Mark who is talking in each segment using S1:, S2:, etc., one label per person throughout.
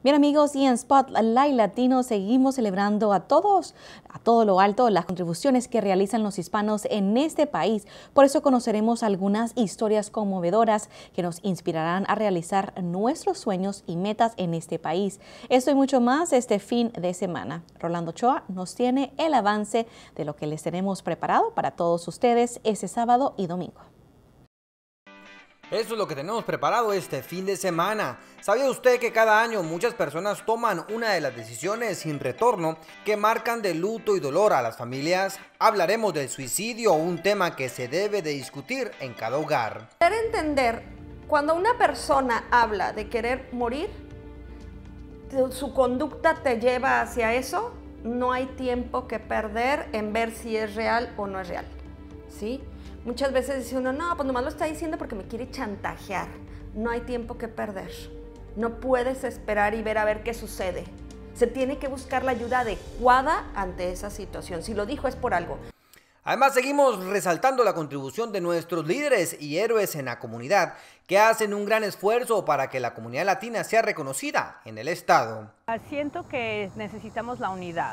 S1: Bien amigos, y en Spotlight Latino seguimos celebrando a todo lo alto, las contribuciones que realizan los hispanos en este país. Por eso conoceremos algunas historias conmovedoras que nos inspirarán a realizar nuestros sueños y metas en este país. Esto y mucho más este fin de semana. Rolando Ochoa nos tiene el avance de lo que les tenemos preparado para todos ustedes este sábado y domingo.
S2: Eso es lo que tenemos preparado este fin de semana. ¿Sabía usted que cada año muchas personas toman una de las decisiones sin retorno que marcan de luto y dolor a las familias? Hablaremos del suicidio, un tema que se debe de discutir en cada hogar.
S3: Poder entender, cuando una persona habla de querer morir, su conducta te lleva hacia eso, no hay tiempo que perder en ver si es real o no es real, ¿sí? Muchas veces dice uno, no, pues nomás lo está diciendo porque me quiere chantajear. No hay tiempo que perder. No puedes esperar y ver a ver qué sucede. Se tiene que buscar la ayuda adecuada ante esa situación. Si lo dijo es por algo.
S2: Además, seguimos resaltando la contribución de nuestros líderes y héroes en la comunidad que hacen un gran esfuerzo para que la comunidad latina sea reconocida en el estado.
S4: Siento que necesitamos la unidad.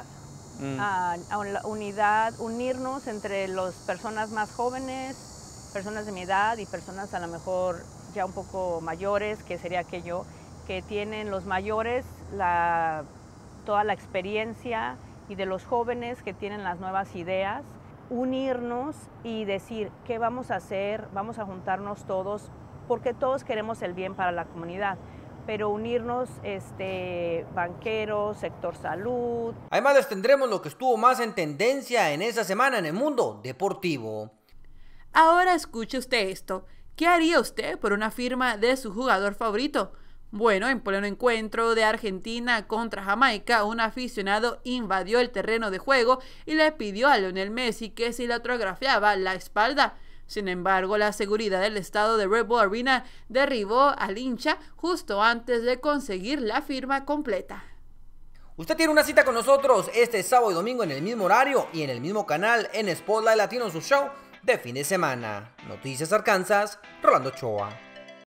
S4: Unirnos entre las personas más jóvenes, personas de mi edad y personas a lo mejor ya un poco mayores, que sería aquello que tienen los mayores toda la experiencia, y de los jóvenes que tienen las nuevas ideas, unirnos y decir qué vamos a hacer, vamos a juntarnos todos, porque todos queremos el bien para la comunidad. Pero unirnos, banqueros, sector salud.
S2: Además les tendremos lo que estuvo más en tendencia en esa semana en el mundo deportivo.
S5: Ahora escuche usted esto. ¿Qué haría usted por una firma de su jugador favorito? Bueno, en pleno encuentro de Argentina contra Jamaica, un aficionado invadió el terreno de juego y le pidió a Lionel Messi que si le autografiaba la espalda. Sin embargo, la seguridad del estado de Red Bull Arena derribó al hincha justo antes de conseguir la firma completa.
S2: Usted tiene una cita con nosotros este sábado y domingo en el mismo horario y en el mismo canal en Spotlight Latino, su show de fin de semana. Noticias Arkansas, Rolando Ochoa.